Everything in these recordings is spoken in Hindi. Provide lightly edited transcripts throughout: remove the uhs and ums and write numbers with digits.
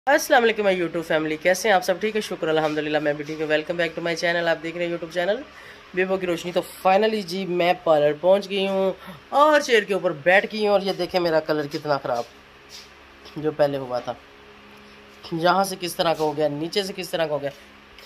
अस्सलाम वालेकुम माय यूट्यूब फैमिली, कैसे हैं आप सब? ठीक है, शुक्र अल्हम्दुलिल्लाह, मैं भी ठीक हूँ। Welcome back to my channel. आप देख रहे हैं यूट्यूब चैनल बेबो की रोशनी। तो फाइनली जी मैं पार्लर पहुँच गई हूँ और चेयर के ऊपर बैठ गई हूँ। और ये देखें मेरा कलर कितना ख़राब जो पहले हुआ था, यहाँ से किस तरह का हो गया, नीचे से किस तरह का हो गया,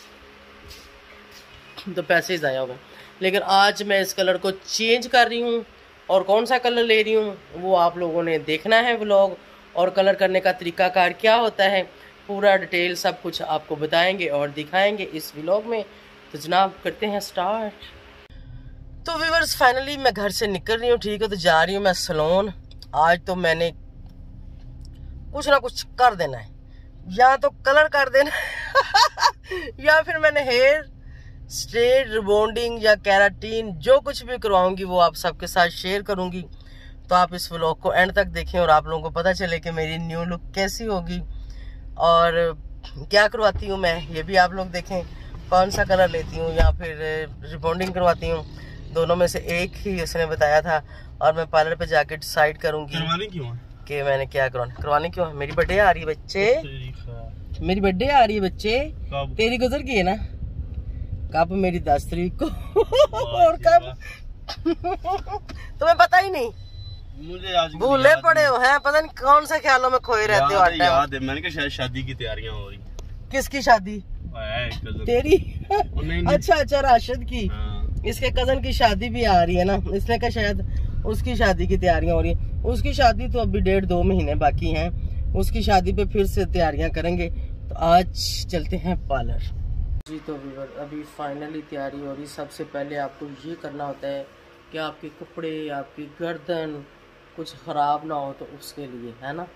तो पैसे ही ज़ाया हो गए। लेकिन आज मैं इस कलर को चेंज कर रही हूँ और कौन सा कलर ले रही हूँ वो आप लोगों ने देखना है व्लॉग। और कलर करने का तरीकाकार क्या होता है, पूरा डिटेल सब कुछ आपको बताएंगे और दिखाएंगे इस व्लॉग में। तो जनाब करते हैं स्टार्ट। तो व्यूअर्स फाइनली मैं घर से निकल रही हूँ, ठीक है। तो जा रही हूँ मैं सैलून। आज तो मैंने कुछ ना कुछ कर देना है, या तो कलर कर देना है या फिर मैंने हेयर स्ट्रेट, रिबॉन्डिंग या केराटिन जो कुछ भी करवाऊंगी वो आप सबके साथ शेयर करूंगी। तो आप इस व्लॉग को एंड तक देखें और आप लोगों को पता चले कि मेरी न्यू लुक कैसी होगी और क्या करवाती हूँ मैं, ये भी आप लोग देखें। कौन सा कलर लेती हूँ या फिर रिबॉन्डिंग करवाती हूँ, दोनों में से एक ही उसने बताया था। और मैं पार्लर पे जाके डिसाइड करूंगी कि मैंने क्या करवाने क्यों है। मेरी बर्थडे आ रही है बच्चे, मेरी बर्थडे आ रही है बच्चे। तेरी गुजर गई है ना, कब? मेरी 10 तारीख को और कब तुम्हें पता ही नहीं, मुझे आज भूले पड़े हो हैं, पता नहीं कौन सा ख्यालों में खोए रहते हो। याद है, मैंने कहा शायद शादी की तैयारियां हो रही। किसकी शादी? तेरी? अच्छा राशिद की। इसके कजन की शादी भी आ रही है ना, इसने कहा शायद उसकी शादी की तैयारियां हो रही है। उसकी शादी तो अभी 1.5-2 महीने बाकी हैं, उसकी शादी पे फिर से तैयारियां करेंगे। तो आज चलते हैं पार्लर जी। तो व्यूअर अभी फाइनली तैयारी हो रही। सबसे पहले आपको ये करना होता है कि आपके कपड़े, आपकी गर्दन कुछ ख़राब ना हो, तो उसके लिए है ना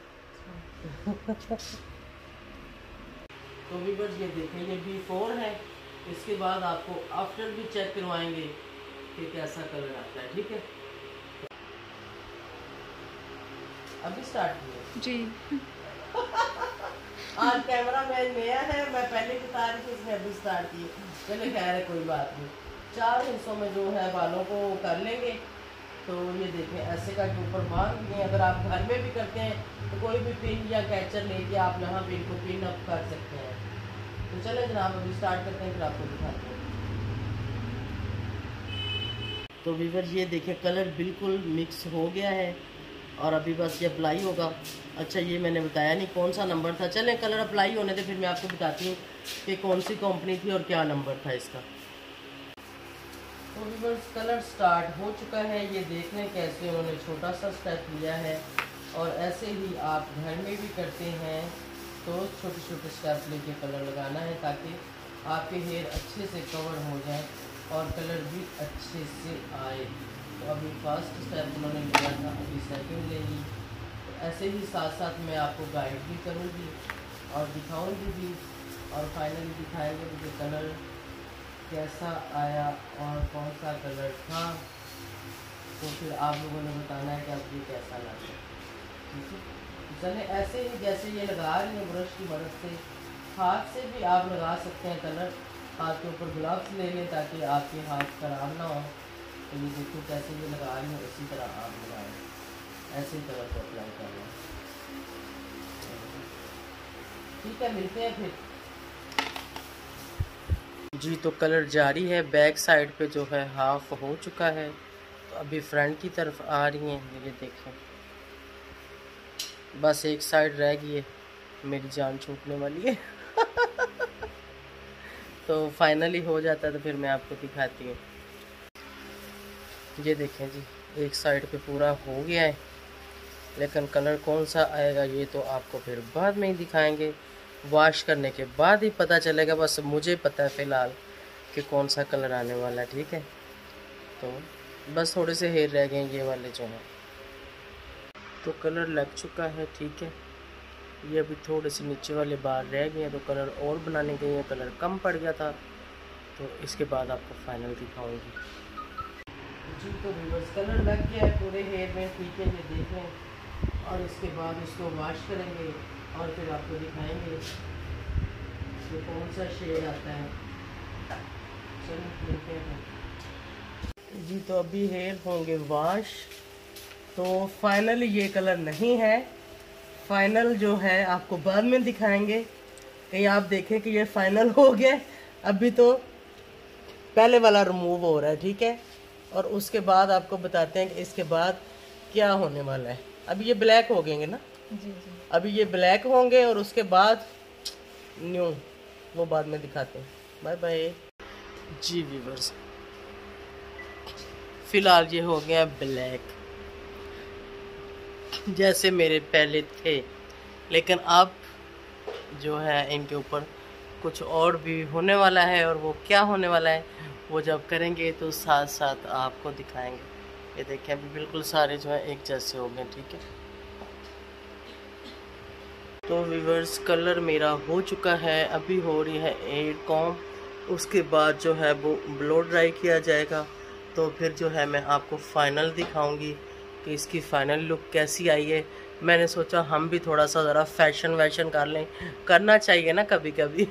तो व्यूअर ये देखें, ये बिफोर है। इसके बाद आपको आफ्टर भी चेक करवाएंगे कि कैसा कलर आता है, ठीक है। अभी स्टार्ट किया जी आज कैमरा मैन नया है, मैं पहले बता रही थी, इसने अभी स्टार्ट की। चले खैर है, कोई बात नहीं। 4 हिस्सों में जो है बालों को कर लेंगे। तो ये देखें ऐसे का के ऊपर बांध दिए। अगर आप घर में भी करते हैं तो कोई भी पिन या कैचर लेके आप यहाँ पे इनको पिन अप कर सकते हैं। तो चले जनाब अभी स्टार्ट करते हैं, फिर आपको दिखाते हैं। तो व्यूअर ये देखें कलर बिल्कुल मिक्स हो गया है और अभी बस ये अप्लाई होगा। अच्छा ये मैंने बताया नहीं कौन सा नंबर था। चलें कलर अप्लाई होने दे, फिर मैं आपको बताती हूँ कि कौन सी कंपनी थी और क्या नंबर था इसका। तो व्यूअर्स कलर स्टार्ट हो चुका है। ये देख लें कैसे उन्होंने छोटा सा स्टेप लिया है। और ऐसे ही आप घर में भी करते हैं तो छोटे छोटे स्टेप लेके कलर लगाना है, ताकि आपके हेयर अच्छे से कवर हो जाए और कलर भी अच्छे से आए। तो अभी फर्स्ट स्टेप उन्होंने लिया था, अभी सेकंड लेंगी। तो ऐसे ही साथ साथ मैं आपको गाइड भी करूँगी और दिखाऊँगी भी, और फाइनली दिखाएंगे मुझे कलर कैसा आया और कौन सा कलर था। तो फिर आप लोगों ने बताना है कि आप ये कैसा लगा, ठीक है। चले ऐसे ही जैसे ये लगा रही है ब्रश की मदद से, हाथ से भी आप लगा सकते हैं कलर। हाथ के ऊपर ग्लव्स ले लें ताकि आपके हाथ खराब ना हो। तो ये देखो कैसे ये लगा रही है, इसी तरह आप लगाएं, ऐसे ही कलर को अप्लाई करना, ठीक है। मिलते हैं फिर जी। तो कलर जारी है, बैक साइड पे जो है हाफ हो चुका है। तो अभी फ्रंट की तरफ आ रही हैं, ये देखें बस एक साइड रह गई है, मेरी जान छूटने वाली है तो फाइनली हो जाता है तो फिर मैं आपको दिखाती हूँ। ये देखें जी एक साइड पे पूरा हो गया है, लेकिन कलर कौन सा आएगा ये तो आपको फिर बाद में ही दिखाएंगे। वॉश करने के बाद ही पता चलेगा। बस मुझे पता है फ़िलहाल कि कौन सा कलर आने वाला है, ठीक है। तो बस थोड़े से हेयर रह गए ये वाले जो हैं। तो कलर लग चुका है, ठीक है। ये अभी थोड़े से नीचे वाले बाल रह गए हैं, तो कलर और बनाने के लिए कलर कम पड़ गया था। तो इसके बाद आपको फाइनल दिखाऊंगी जी। तो रिवर्स कलर लग गया है पूरे हेयर में, ठीक है, ये देख लें। और इसके बाद इसको वॉश करेंगे और फिर आपको दिखाएंगे कि कौन सा शेड आता है। चलो मिलते हैं जी। तो अभी हेयर होंगे वॉश। तो फाइनली ये कलर नहीं है, फाइनल जो है आपको बाद में दिखाएंगे, कहीं आप देखें कि ये फाइनल हो गया। अभी तो पहले वाला रिमूव हो रहा है, ठीक है, और उसके बाद आपको बताते हैं कि इसके बाद क्या होने वाला है। अभी ये ब्लैक हो गएंगे ना जी। अभी ये ब्लैक होंगे और उसके बाद न्यू, वो बाद में दिखाते हैं। बाय बाय जी व्यूअर्स, फिलहाल ये हो गया ब्लैक जैसे मेरे पहले थे, लेकिन अब जो है इनके ऊपर कुछ और भी होने वाला है, और वो क्या होने वाला है वो जब करेंगे तो साथ साथ आपको दिखाएंगे। ये देखिए अभी बिल्कुल सारे जो है एक जैसे हो गए, ठीक है। तो व्यूअर्स कलर मेरा हो चुका है, अभी हो रही है एयर कॉम, उसके बाद जो है वो ब्लो ड्राई किया जाएगा। तो फिर जो है मैं आपको फाइनल दिखाऊंगी कि इसकी फाइनल लुक कैसी आई है। मैंने सोचा हम भी थोड़ा सा ज़रा फैशन वैशन कर लें, करना चाहिए ना कभी कभी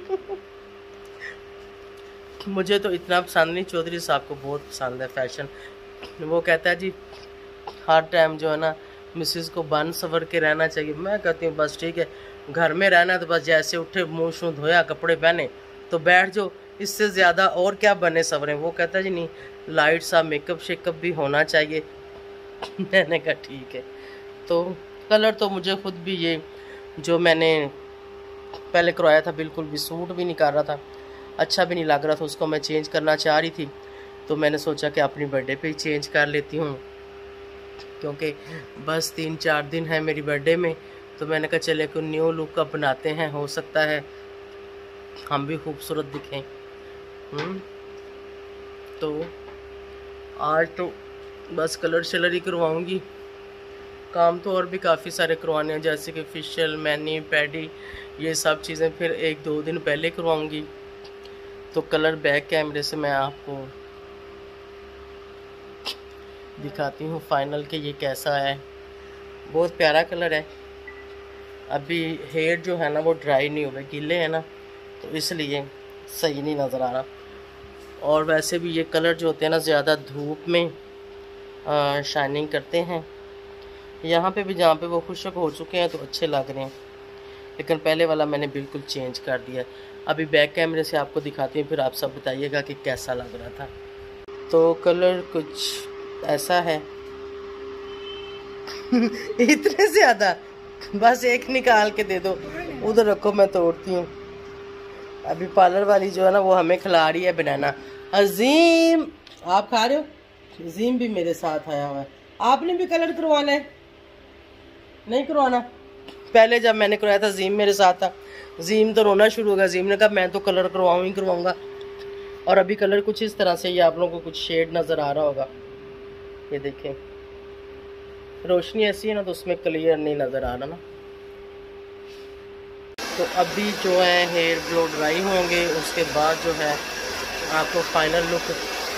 मुझे तो इतना पसंद नहीं, चौधरी साहब को बहुत पसंद है फैशन। वो कहता है जी हर टाइम जो है ना मिसेस को बन सवर के रहना चाहिए। मैं कहती हूँ बस ठीक है, घर में रहना तो बस जैसे उठे मुँह शूँ धोया कपड़े पहने तो बैठ जाओ, इससे ज़्यादा और क्या बने सवरें। वो कहता है जी नहीं, लाइट सा मेकअप शेकअप भी होना चाहिए मैंने कहा ठीक है। तो कलर तो मुझे खुद भी ये जो मैंने पहले करवाया था बिल्कुल भी सूट भी नहीं कर रहा था, अच्छा भी नहीं लग रहा था, उसको मैं चेंज करना चाह रही थी। तो मैंने सोचा कि अपनी बर्थडे पे ही चेंज कर लेती हूँ, क्योंकि बस 3-4 दिन है मेरी बर्थडे में। तो मैंने कहा चले को न्यू लुक अपनाते हैं, हो सकता है हम भी खूबसूरत दिखें। तो आज तो बस कलर शलर ही करवाऊँगी, काम तो और भी काफ़ी सारे करवाने हैं, जैसे कि फेशियल, मैनी, पैडी, ये सब चीज़ें फिर 1-2 दिन पहले करवाऊँगी। तो कलर बैक कैमरे से मैं आपको दिखाती हूँ फाइनल के ये कैसा है। बहुत प्यारा कलर है। अभी हेयर जो है ना वो ड्राई नहीं हुए, गीले हैं ना, तो इसलिए सही नहीं नज़र आ रहा। और वैसे भी ये कलर जो होते हैं ना ज़्यादा धूप में शाइनिंग करते हैं। यहाँ पे भी जहाँ पे वो खुशक हो चुके हैं तो अच्छे लग रहे हैं, लेकिन पहले वाला मैंने बिल्कुल चेंज कर दिया। अभी बैक कैमरे से आपको दिखाती हूँ, फिर आप सब बताइएगा कि कैसा लग रहा था। तो कलर कुछ ऐसा है इतने ज़्यादा, बस एक निकाल के दे दो, उधर रखो मैं तोड़ती हूँ। अभी पार्लर वाली जो है ना वो हमें खिला रही है बनाना। अजीम आप खा रहे हो? अजीम भी मेरे साथ आया हुआ है। आपने भी कलर करवाना है? नहीं करवाना? पहले जब मैंने करवाया था जीम मेरे साथ था, जीम तो रोना शुरू हो गया। जीम ने कहा मैं तो कलर करवाऊँ ही करवाऊँगा। और अभी कलर कुछ इस तरह से, ये आप लोगों को कुछ शेड नज़र आ रहा होगा, ये देखें, रोशनी ऐसी है ना तो उसमें क्लियर नहीं नज़र आ रहा ना। तो अभी जो है हेयर ब्लो ड्राई होंगे, उसके बाद जो है आपको फाइनल लुक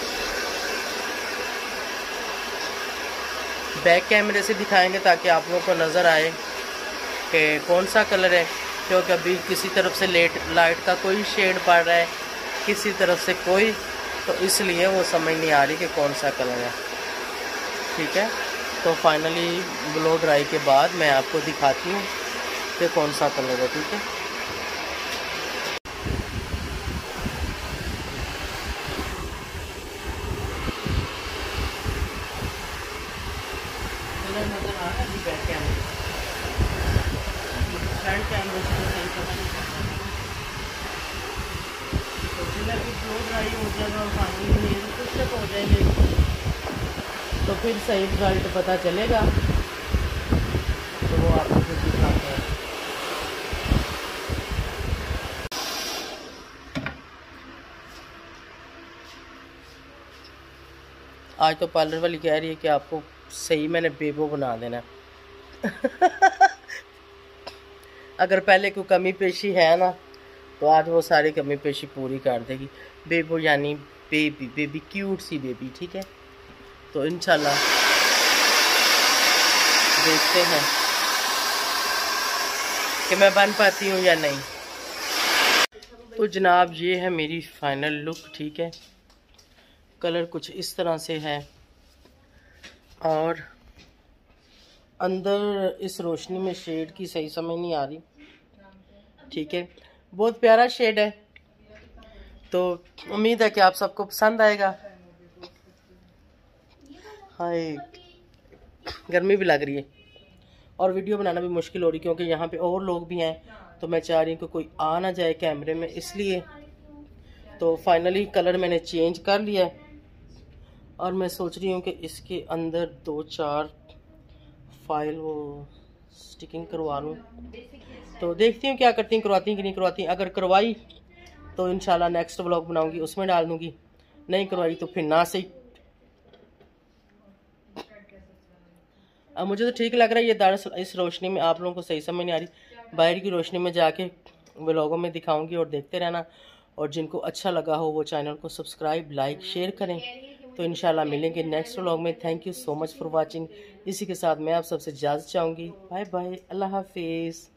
बैक कैमरे से दिखाएंगे ताकि आप लोगों को नज़र आए कि कौन सा कलर है। क्योंकि अभी किसी तरफ से लाइट का कोई शेड पड़ रहा है, किसी तरफ से कोई, तो इसलिए वो समझ नहीं आ रही कि कौन सा कलर है, ठीक है। तो फाइनली ब्लो ड्राई के बाद मैं आपको दिखाती हूँ कि कौन सा कलर है, ठीक है। कलर नज़र आ रहा है बैक कैमरे, फ्रंट कैमरे से सही पता नहीं चलता। तो जिला भी ब्लो ड्राई हो जाएगा और फाइनली नेल पुशअप हो जाएंगे तो फिर सही रिजल्ट पता चलेगा। तो वो आपको फिर दिखाते हैं। आज तो पार्लर वाली कह रही है कि आपको सही मैंने बेबो बना देना अगर पहले कोई कमी पेशी है ना तो आज वो सारी कमी पेशी पूरी कर देगी। बेबो यानी बेबी क्यूट सी बेबी, ठीक है। तो इंशाल्लाह देखते हैं कि मैं बन पाती हूँ या नहीं। तो जनाब ये है मेरी फाइनल लुक, ठीक है। कलर कुछ इस तरह से है और अंदर इस रोशनी में शेड की सही समझ नहीं आ रही। ठीक है, बहुत प्यारा शेड है, तो उम्मीद है कि आप सबको पसंद आएगा। हाय, गर्मी भी लग रही है और वीडियो बनाना भी मुश्किल हो रही, क्योंकि यहाँ पे और लोग भी हैं, तो मैं चाह रही हूँ कि कोई आ ना जाए कैमरे में, इसलिए। तो फाइनली कलर मैंने चेंज कर लिया है और मैं सोच रही हूँ कि इसके अंदर 2-4 फाइल वो स्टिकिंग करवा लूँ। तो देखती हूँ क्या करती हूँ, करवाती कि नहीं करवाती। अगर करवाई तो इंशाल्लाह नेक्स्ट व्लॉग बनाऊंगी, उसमें डाल दूंगी। नहीं करवाई तो फिर ना सही। अब मुझे तो ठीक लग रहा है ये। दरअसल इस रोशनी में आप लोगों को सही समझ नहीं आ रही, बाहर की रोशनी में जाके व्लॉगों में दिखाऊंगी और देखते रहना। और जिनको अच्छा लगा हो वो चैनल को सब्सक्राइब, लाइक, शेयर करें। तो इंशाल्लाह मिलेंगे नेक्स्ट व्लॉग में। Thank you so much for watching. इसी के साथ मैं आप सबसे इजाज़त चाहूँगी। बाय बाय, अल्लाह हाफिज़।